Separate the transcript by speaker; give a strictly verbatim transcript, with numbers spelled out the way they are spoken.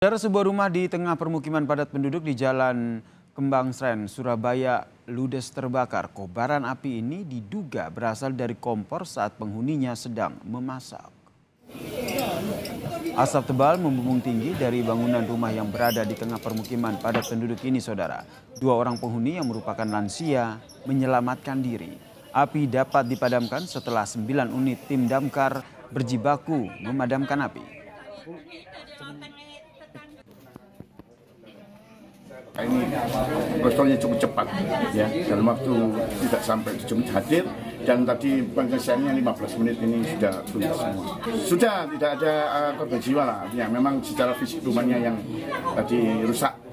Speaker 1: Dari sebuah rumah di tengah permukiman padat penduduk di Jalan Kembang Sren, Surabaya, ludes terbakar. Kobaran api ini diduga berasal dari kompor saat penghuninya sedang memasak. Asap tebal membumbung tinggi dari bangunan rumah yang berada di tengah permukiman padat penduduk ini, saudara. Dua orang penghuni yang merupakan lansia menyelamatkan diri. Api dapat dipadamkan setelah sembilan unit tim damkar berjibaku memadamkan api.
Speaker 2: Ini prosesnya cukup cepat, ya, dalam waktu tidak sampai tujuh menit hadir, dan tadi penyelesaiannya lima belas menit ini sudah tuntas semua. Sudah tidak ada uh, korban jiwa lah, artinya memang secara fisik rumahnya yang tadi rusak.